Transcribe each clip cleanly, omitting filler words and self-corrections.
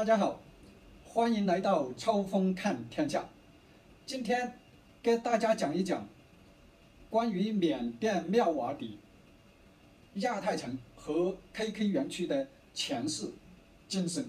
大家好，欢迎来到超风看天下。今天给大家讲一讲关于缅甸妙瓦底、亚太城和 KK 园区的前世今生。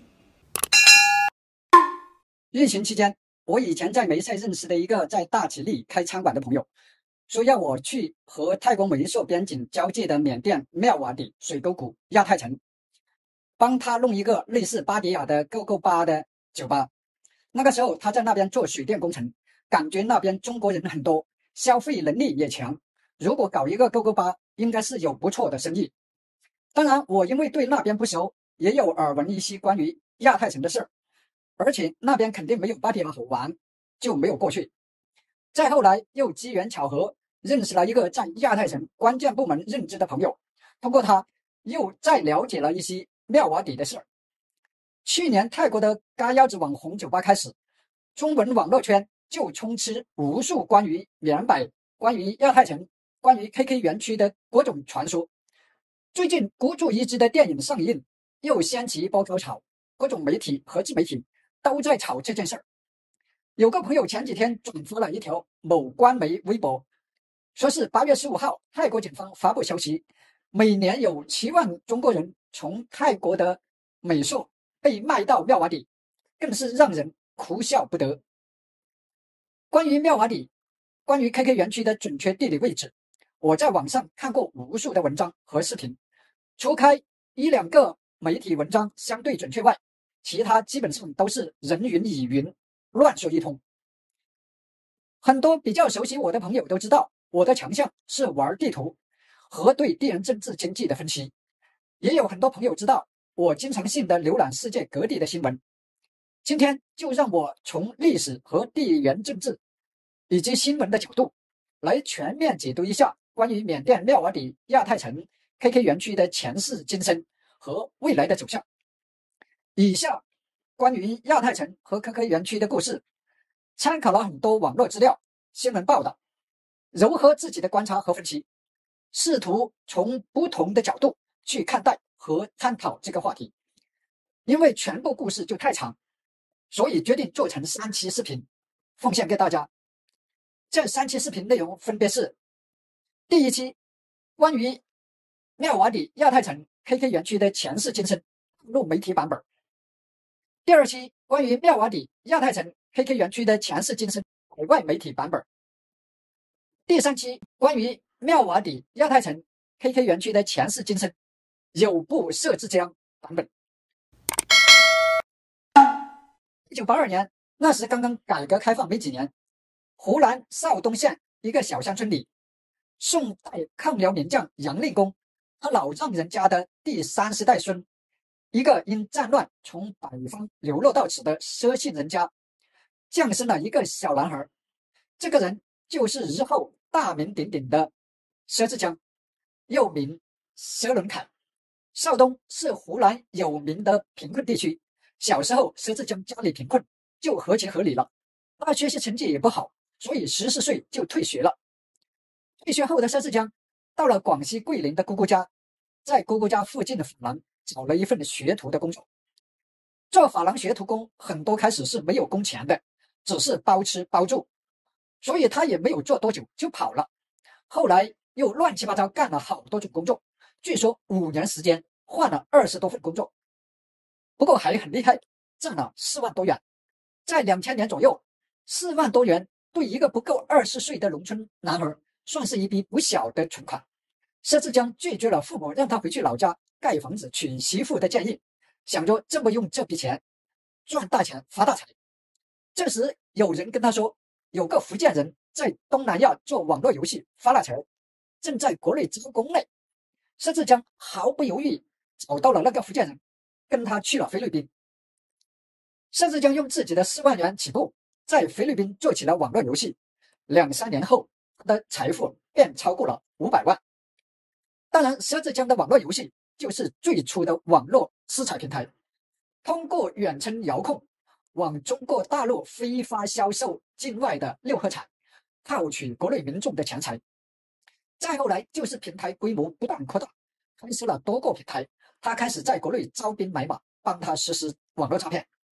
疫情期间，我以前在梅赛认识的一个在大吉利开餐馆的朋友，说要我去和泰国梅硕边境交界的缅甸妙瓦底、水沟谷、亚太城，帮他弄一个类似巴迪亚的 GoGo 吧的酒吧。那个时候他在那边做水电工程，感觉那边中国人很多，消费能力也强，如果搞一个 GoGo 吧，应该是有不错的生意。当然，我因为对那边不熟，也有耳闻一些关于亚太城的事儿。而且那边肯定没有芭提雅好玩，就没有过去。再后来又机缘巧合认识了一个在亚太城关键部门任职的朋友，通过他又再了解了一些妙瓦底的事儿。去年泰国的嘎腰子网红酒吧开始，中文网络圈就充斥无数关于缅北、关于亚太城、关于 KK 园区的各种传说。最近孤注一掷的电影上映，又掀起一波高潮，各种媒体和自媒体都在炒这件事儿。有个朋友前几天转发了一条某官媒微博，说是8月15号泰国警方发布消息，每年有7万中国人从泰国的美硕被卖到妙瓦底，更是让人哭笑不得。关于妙瓦底，关于 KK 园区的准确地理位置，我在网上看过无数的文章和视频，除开1-2个媒体文章相对准确外，其他基本上都是人云亦云，乱说一通。很多比较熟悉我的朋友都知道，我的强项是玩地图和对地缘政治经济的分析。也有很多朋友知道，我经常性的浏览世界各地的新闻。今天就让我从历史和地缘政治以及新闻的角度，来全面解读一下关于缅甸妙瓦底、亚太城、KK 园区的前世今生和未来的走向。以下关于亚太城和 KK 园区的故事，参考了很多网络资料、新闻报道，糅合自己的观察和分析，试图从不同的角度去看待和探讨这个话题。因为全部故事就太长，所以决定做成3期视频，奉献给大家。这3期视频内容分别是：第1期，关于妙瓦底、亚太城、KK 园区的前世今生，录媒体版本；第2期，关于妙瓦底、亚太城、KK 园区的前世今生，海外媒体版本；第3期，关于妙瓦底、亚太城、KK 园区的前世今生，有部摄制江版本。1982年，那时刚刚改革开放没几年，湖南邵东县一个小乡村里，宋代抗辽名将杨令公，他老丈人家的第30代孙，一个因战乱从北方流落到此的佘姓人家，降生了一个小男孩。这个人就是日后大名鼎鼎的佘志江，又名佘伦凯。邵东是湖南有名的贫困地区，小时候佘志江家里贫困，就合情合理了。他学习成绩也不好，所以14岁就退学了。退学后的佘志江到了广西桂林的姑姑家，在姑姑家附近的法廊找了一份学徒的工作。做法廊学徒工很多开始是没有工钱的，只是包吃包住，所以他也没有做多久就跑了。后来又乱七八糟干了好多种工作，据说5年时间换了20多份工作。不过还很厉害，挣了4万多元。在2000年左右，4万多元对一个不够20岁的农村男孩算是一笔不小的存款。佘志江拒绝了父母让他回去老家盖房子娶媳妇的建议，想着这么用这笔钱赚大钱发大财。这时有人跟他说，有个福建人在东南亚做网络游戏发了财，正在国内招工呢。佘志江毫不犹豫找到了那个福建人，跟他去了菲律宾。佘志江用自己的4万元起步，在菲律宾做起了网络游戏，2-3年后，他的财富便超过了500万。当然，佘志江的网络游戏就是最初的网络私彩平台，通过远程遥控往中国大陆非法销售境外的6合彩，套取国内民众的钱财。再后来就是平台规模不断扩大，开设了多个平台，他开始在国内招兵买马，帮他实施网络诈骗。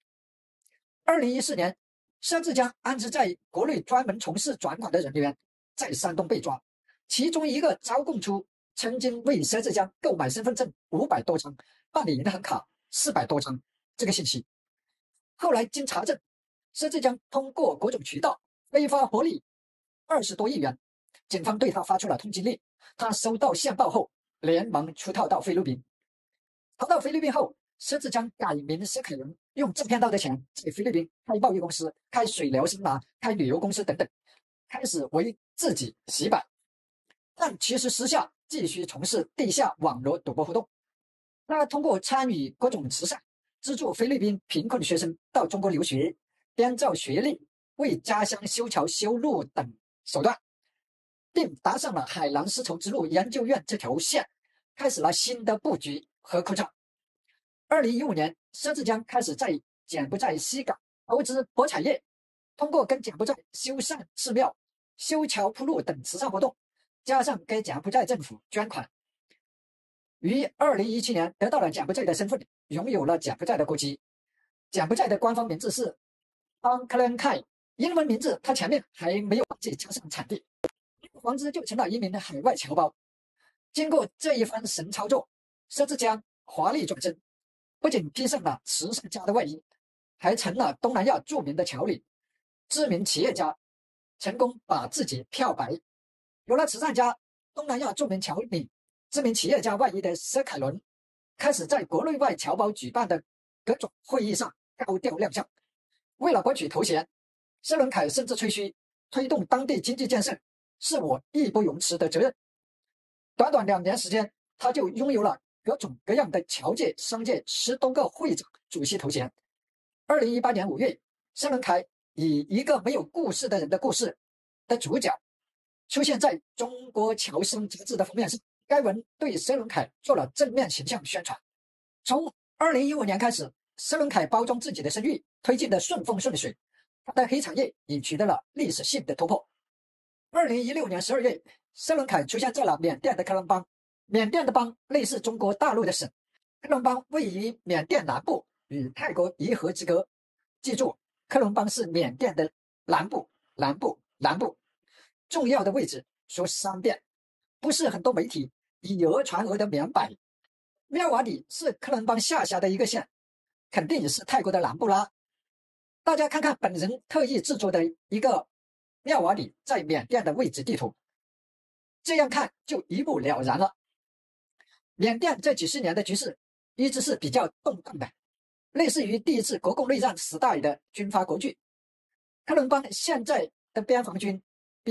2014年，佘志江安置在国内专门从事转款的人员在山东被抓，其中一个招供出曾经为佘志江购买身份证500多张，办理银行卡400多张这个信息。后来经查证，佘志江通过各种渠道非法获利20多亿元，警方对他发出了通缉令。他收到线报后，连忙出逃到菲律宾。逃到菲律宾后，佘志江改名佘凯伦，用诈骗到的钱在菲律宾开贸易公司、开水疗桑拿、开旅游公司等等，开始为自己洗白。但其实私下继续从事地下网络赌博活动。他通过参与各种慈善，资助菲律宾贫困学生到中国留学，编造学历，为家乡修桥修路等手段，并搭上了海南丝绸之路研究院这条线，开始了新的布局和扩张。2015年，佘志江开始在柬埔寨西港投资博彩业，通过跟柬埔寨修缮寺庙、修桥铺路等慈善活动，加上给柬埔寨政府捐款，于2017年得到了柬埔寨的身份，拥有了柬埔寨的国籍。柬埔寨的官方名字是邦克伦凯，英文名字他前面还没有忘记加上产地，黄之就成了一名海外侨胞。经过这一番神操作，佘志江华丽转身，不仅披上了慈善家的外衣，还成了东南亚著名的侨领、知名企业家，成功把自己漂白。有了慈善家、东南亚著名侨领、知名企业家外衣的佘凯伦，开始在国内外侨胞举办的各种会议上高调亮相。为了博取头衔，佘伦凯甚至吹嘘推动当地经济建设是我义不容辞的责任。短短2年时间，他就拥有了各种各样的侨界、商界10多个会长、主席头衔。2018年5月，佘伦凯以一个没有故事的人的故事的主角，出现在中国侨商杂志的封面上。该文对佘伦凯做了正面形象宣传。从2015年开始，佘伦凯包装自己的声誉推进的顺风顺水，他的黑产业已取得了历史性的突破。2016年12月，佘伦凯出现在了缅甸的克伦邦。缅甸的邦类似中国大陆的省，克伦邦位于缅甸南部，与泰国一河之隔。记住，克伦邦是缅甸的南部，南部，南部。重要的位置说3遍，不是很多媒体以讹传讹的明白。妙瓦底是克伦邦下辖的一个县，肯定也是泰国的南部啦。大家看看本人特意制作的一个妙瓦底在缅甸的位置地图，这样看就一目了然了。缅甸这几十年的局势一直是比较动荡的，类似于第一次国共内战时代的军阀割据。克伦邦现在的边防军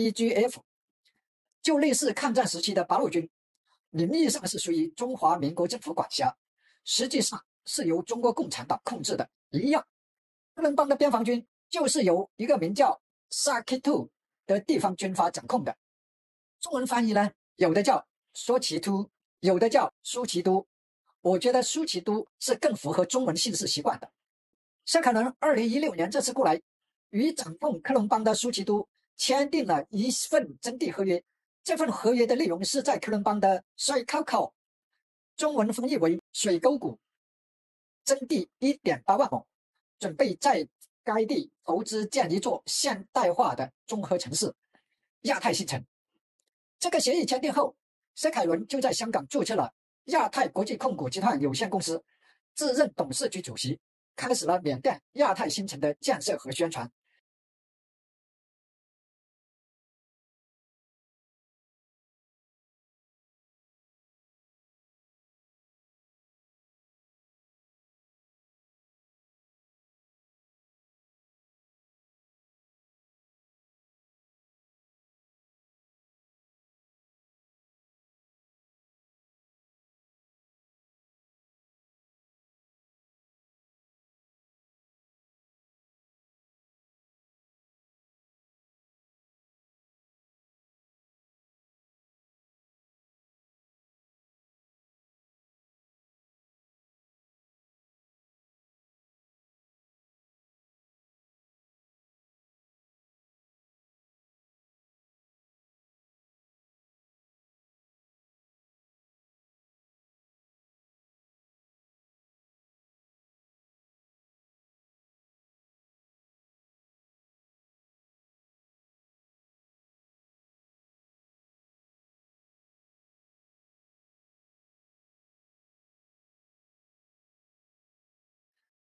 BGF 就类似抗战时期的八路军，名义上是属于中华民国政府管辖，实际上是由中国共产党控制的一样。克伦邦的边防军就是由一个名叫 Sakit 的地方军阀掌控的。中文翻译呢，有的叫说其都，有的叫苏其都。我觉得苏其都是更符合中文姓氏习惯的。佘凯伦2016年这次过来，与掌控克伦邦的苏其都签订了一份征地合约。这份合约的内容是在克伦邦的水沟口，中文翻译为水沟谷，征地1.8万亩，准备在该地投资建一座现代化的综合城市亚太新城。这个协议签订后，佘凯伦就在香港注册了亚太国际控股集团有限公司，自任董事局主席，开始了缅甸亚太新城的建设和宣传。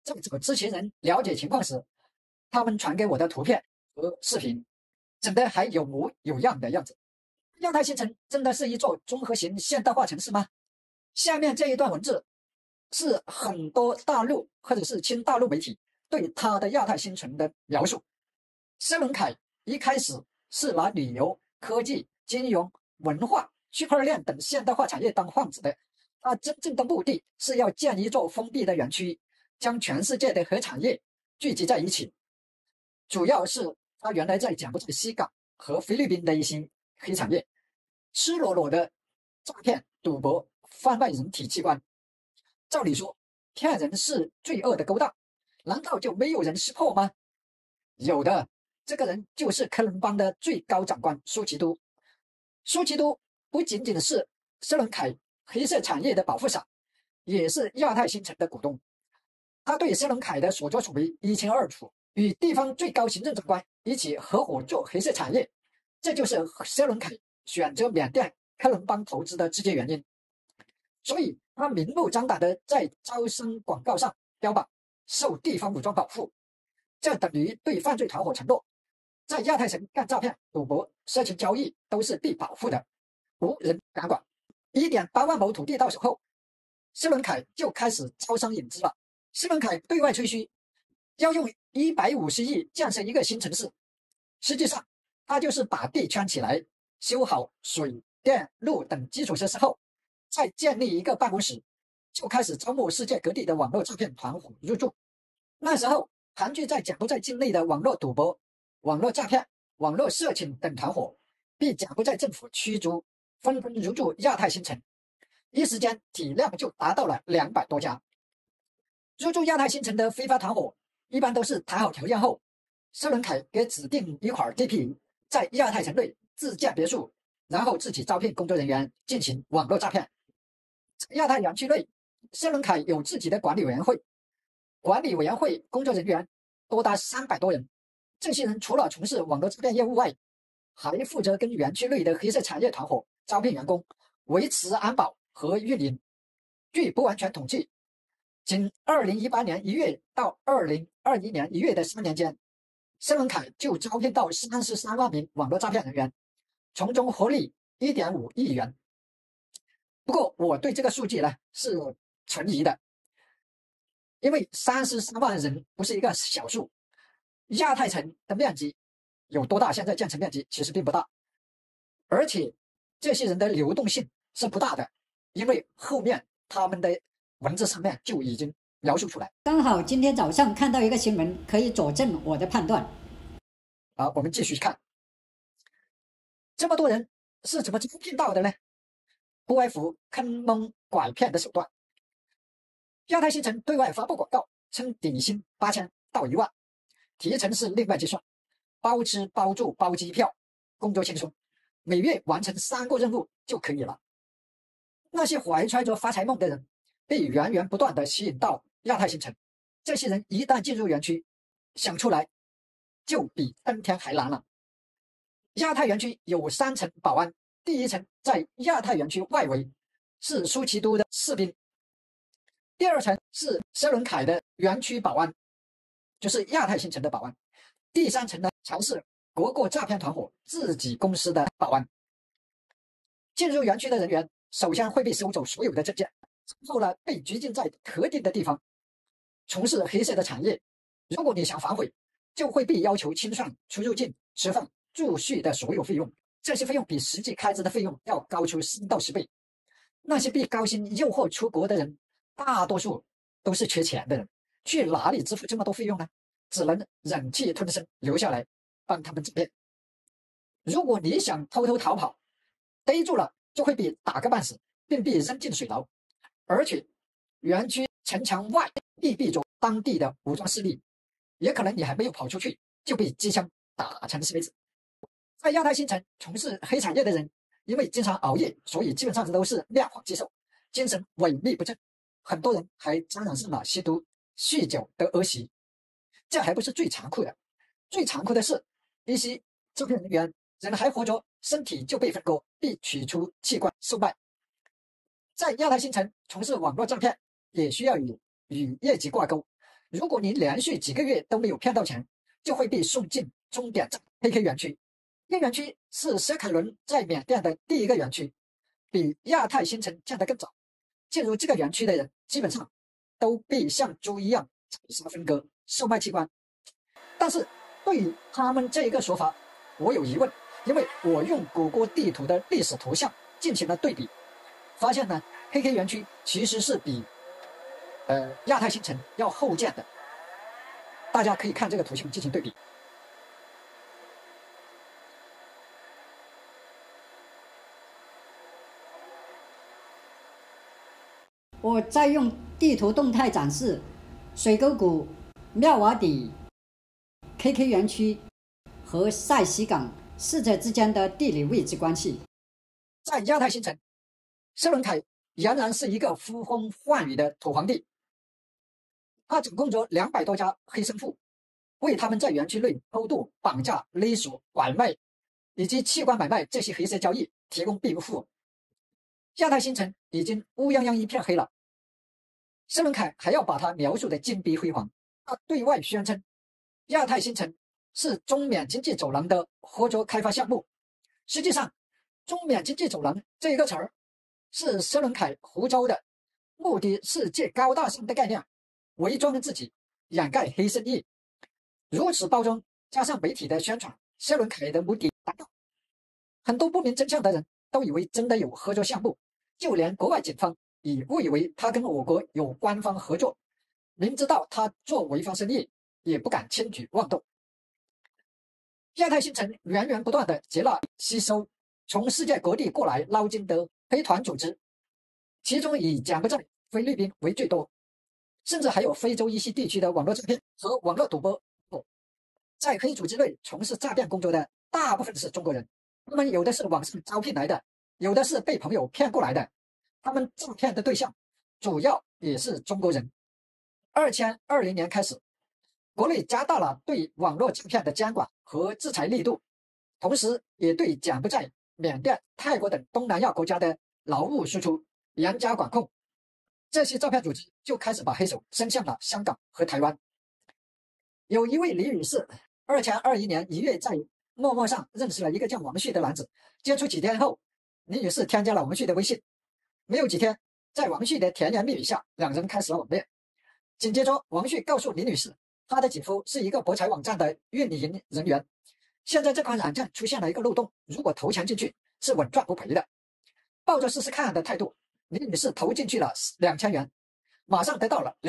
在找知情人了解情况时，他们传给我的图片和视频，整得还有模有样的样子。亚太新城真的是一座综合型现代化城市吗？下面这一段文字是很多大陆或者是亲大陆媒体对它的亚太新城的描述。施伦凯一开始是拿旅游、科技、金融、文化、区块链等现代化产业当幌子的，他真正的目的是要建一座封闭的园区，将全世界的核产业聚集在一起。主要是他原来在柬埔寨西港和菲律宾的一些黑产业，赤裸裸的诈骗、赌博、贩卖人体器官。照理说，骗人是罪恶的勾当，难道就没有人识破吗？有的，这个人就是科伦邦的最高长官舒奇都。舒奇都不仅仅是施伦凯黑色产业的保护伞，也是亚太新城的股东。他对施伦凯的所作所为一清二楚，与地方最高行政长官一起合伙做黑色产业，这就是施伦凯选择缅甸科伦邦投资的直接原因。所以他明目张胆地在招商广告上标榜受地方武装保护，这等于对犯罪团伙承诺，在亚太城干诈骗、赌博、色情交易都是被保护的，无人敢管。1.8万亩土地到手后，施伦凯就开始招商引资了。施伦凯对外吹嘘要用150亿建设一个新城市，实际上他就是把地圈起来，修好水电路等基础设施后，再建立一个办公室，就开始招募世界各地的网络诈骗团伙入驻。那时候盘踞在柬埔寨境内的网络赌博、网络诈骗、网络色情等团伙被柬埔寨政府驱逐，纷纷入驻亚太新城，一时间体量就达到了200多家。入驻亚太新城的非法团伙一般都是谈好条件后，施伦凯给指定一块地皮，在亚太城内自建别墅，然后自己招聘工作人员进行网络诈骗。亚太园区内，施伦凯有自己的管理委员会，管理委员会工作人员多达300多人。这些人除了从事网络诈骗业务外，还负责跟园区内的黑色产业团伙招聘员工，维持安保和运营。据不完全统计，仅2018年1月到2021年1月的3年间，施伦凯就招聘到33万名网络诈骗人员，从中获利1.5亿元。不过我对这个数据呢是存疑的，因为33万人不是一个小数。亚太城的面积有多大？现在建成面积其实并不大，而且这些人的流动性是不大的，因为后面他们的文字上面就已经描述出来。 刚好今天早上看到一个新闻，可以佐证我的判断。 好，我们继续看，这么多人是怎么招聘到的呢？不外乎坑蒙拐骗的手段。亚太新城对外发布广告，称底薪8000到1万，提成是另外计算，包吃包住包机票，工作轻松，每月完成3个任务就可以了。那些怀揣着发财梦的人被源源不断地吸引到亚太新城，这些人一旦进入园区，想出来就比登天还难了。亚太园区有3层保安，第1层在亚太园区外围，是舒奇都的士兵；第2层是施伦凯的园区保安，就是亚太新城的保安；第3层呢才是各个诈骗团伙自己公司的保安。进入园区的人员首先会被收走所有的证件，之后呢被拘禁在特定的地方，从事黑色的产业。如果你想反悔，就会被要求清算出入境、吃饭、住宿的所有费用，这些费用比实际开支的费用要高出3到10倍。那些被高薪诱惑出国的人，大多数都是缺钱的人，去哪里支付这么多费用呢？只能忍气吞声留下来帮他们诈骗。如果你想偷偷逃跑，逮住了就会被打个半死，并被扔进水牢。而且园区城墙外密闭着当地的武装势力，也可能你还没有跑出去就被机枪打成筛子。在亚太新城从事黑产业的人，因为经常熬夜，所以基本上都是面黄肌瘦，精神萎靡不振，很多人还沾染上了吸毒、酗酒的恶习。这还不是最残酷的，最残酷的是一些诈骗人员人还活着，身体就被分割，被取出器官售卖。在亚太新城从事网络诈骗也需要与业绩挂钩， 如果你连续几个月都没有骗到钱，就会被送进终点站 KK 园区。该园区是佘凯伦在缅甸的第一个园区，比亚太新城建得更早。进入这个园区的人基本上都被像猪一样宰杀分割，售卖器官。但是对于他们这一个说法，我有疑问，因为我用谷歌地图的历史图像进行了对比，发现呢 KK 园区其实是比亚太新城要后建的。大家可以看这个图形进行对比。 我再用地图动态展示水沟谷、妙瓦底、KK 园区和塞西港四者之间的地理位置关系。 在亚太新城，佘伦凯仍然是一个呼风唤雨的土皇帝，他掌控着200多家黑牲户，为他们在园区内偷渡、绑架、勒索、拐卖以及器官买卖这些黑色交易提供庇护服务。亚太新城已经乌泱泱一片黑了，佘伦凯还要把它描述的金碧辉煌。他对外宣称亚太新城是中缅经济走廊的合作开发项目，实际上中缅经济走廊这一个词儿是佘伦凯胡诌的，目的是借高大上的概念伪装自己，掩盖黑深意。如此包装加上媒体的宣传，佘伦凯的目的达到。很多不明真相的人都以为真的有合作项目，就连国外警方也误以为他跟我国有官方合作，明知道他做违法生意，也不敢轻举妄动。亚太新城源源不断的接纳吸收从世界各地过来捞金的黑团组织，其中以柬埔寨、菲律宾为最多，甚至还有非洲一些地区的网络诈骗和网络赌博。在黑组织内从事诈骗工作的大部分是中国人，他们有的是网上招聘来的，有的是被朋友骗过来的，他们诈骗的对象主要也是中国人。2020年开始，国内加大了对网络诈骗的监管和制裁力度，同时也对柬埔寨、缅甸、泰国等东南亚国家的劳务输出严加管控。这些诈骗组织就开始把黑手伸向了香港和台湾。有一位李女士2021年1月在陌陌上认识了一个叫王旭的男子，接触几天后，李女士添加了王旭的微信。没有几天，在王旭的甜言蜜语下，两人开始了网恋。紧接着，王旭告诉李女士，他的姐夫是一个博彩网站的运营人员，现在这款软件出现了一个漏洞，如果投钱进去是稳赚不赔的。抱着试试看的态度，李女士投进去了2000元，马上得到了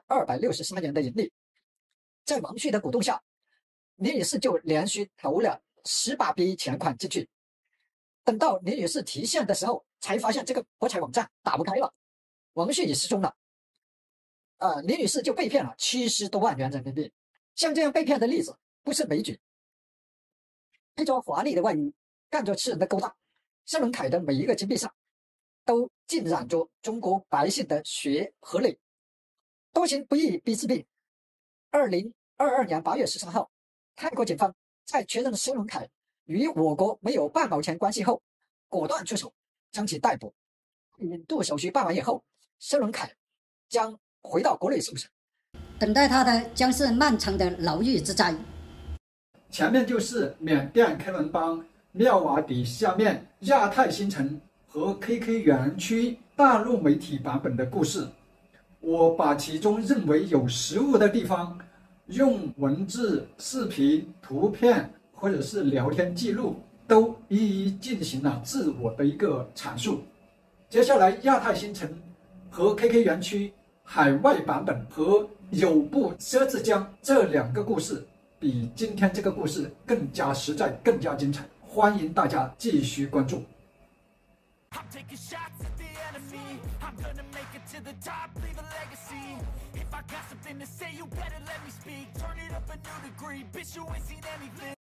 2263元的盈利。在王旭的鼓动下，李女士就连续投了18笔钱款进去。等到李女士提现的时候，才发现这个博彩网站打不开了，王旭也失踪了。李女士就被骗了70多万元人民币。像这样被骗的例子不是枚举。披着华丽的外衣，干着吃人的勾当，佘伦凯的每一个金币上都浸染着中国百姓的血和泪。多行不义必自毙。2022年8月13号，泰国警方在确认佘伦凯与我国没有半毛钱关系后，果断出手将其逮捕。引渡手续办完以后，佘伦凯将回到国内受审， 等待他的将是漫长的牢狱之灾。 前面就是缅甸开伦邦、妙瓦底下面亚太新城和 KK 园区大陆媒体版本的故事。我把其中认为有实物的地方，用文字、视频、图片或者是聊天记录，都一一进行了自我的一个阐述。接下来，亚太新城和 KK 园区海外版本和有部佘志江这2个故事，比今天这个故事更加实在，更加精彩。欢迎大家继续关注。I'm taking shots at the enemy. I'm gonna make it to the top, leave a legacy. If I got something to say, you better let me speak. Turn it up a new degree, bitch, you ain't seen anything.